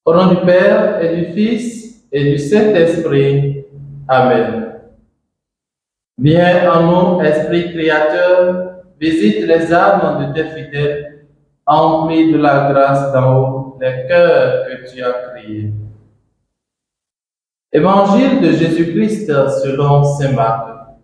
Au nom du Père et du Fils et du Saint-Esprit. Amen. Viens en nous, Esprit créateur, visite les âmes de tes fidèles, emplis de la grâce d'en haut, les cœurs que tu as créés. Évangile de Jésus-Christ selon saint Marc.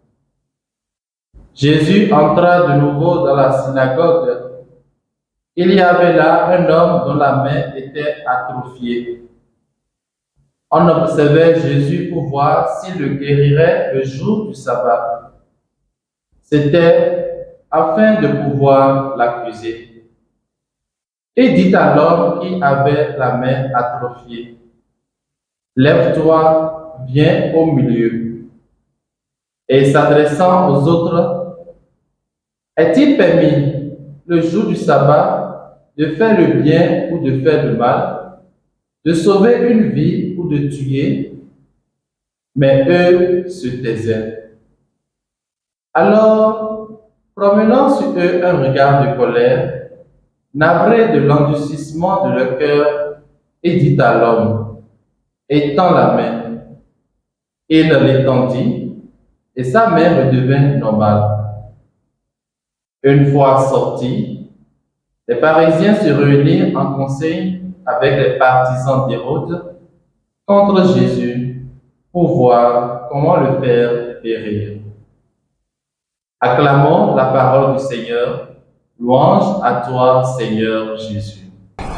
Jésus entra de nouveau dans la synagogue. Il y avait là un homme dont la main était atrophiée. On observait Jésus pour voir s'il le guérirait le jour du sabbat. C'était afin de pouvoir l'accuser. Et dit à l'homme qui avait la main atrophiée, « Lève-toi, viens au milieu. » Et s'adressant aux autres, « Est-il permis, le jour du sabbat, de faire le bien ou de faire le mal, de sauver une vie ou de tuer? » Mais eux se taisaient. Alors, promenant sur eux un regard de colère, navré de l'endurcissement de leur cœur, il dit à l'homme, « Étends la main. » Il l'étendit, et sa main redevint normale. Une fois sortis, les pharisiens se réunirent en conseil avec les partisans d'Hérode contre Jésus pour voir comment le faire périr. Acclamons la parole du Seigneur. Louange à toi, Seigneur Jésus.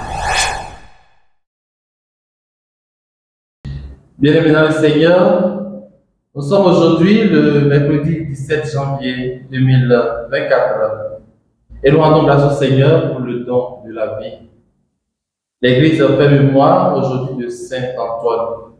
Bien-aimés dans le Seigneur, nous sommes aujourd'hui le mercredi 17 janvier 2024 et nous rendons grâce au Seigneur pour le don de la vie. L'Église fait mémoire aujourd'hui de Saint Antoine.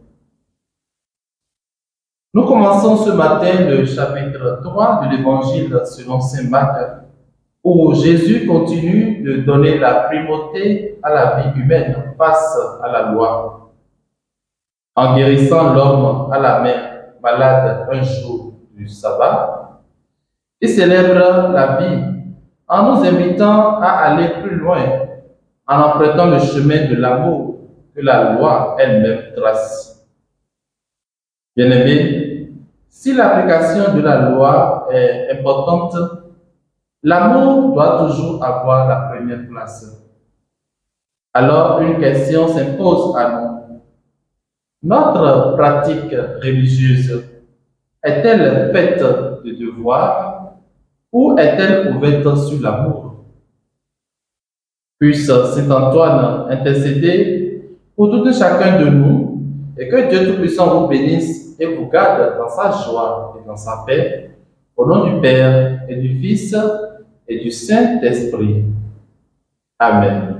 Nous commençons ce matin le chapitre 3 de l'Évangile selon saint Marc, où Jésus continue de donner la primauté à la vie humaine face à la loi. En guérissant l'homme à la main malade un jour du sabbat, il célèbre la vie en nous invitant à aller plus loin, en empruntant le chemin de l'amour que la loi elle-même trace. Bien-aimés, si l'application de la loi est importante, l'amour doit toujours avoir la première place. Alors, une question s'impose à nous. Notre pratique religieuse est-elle faite de devoirs ou est-elle ouverte sur l'amour? Puisse Saint Antoine intercéder pour tout chacun de nous et que Dieu Tout-Puissant vous bénisse et vous garde dans sa joie et dans sa paix, au nom du Père et du Fils et du Saint-Esprit. Amen.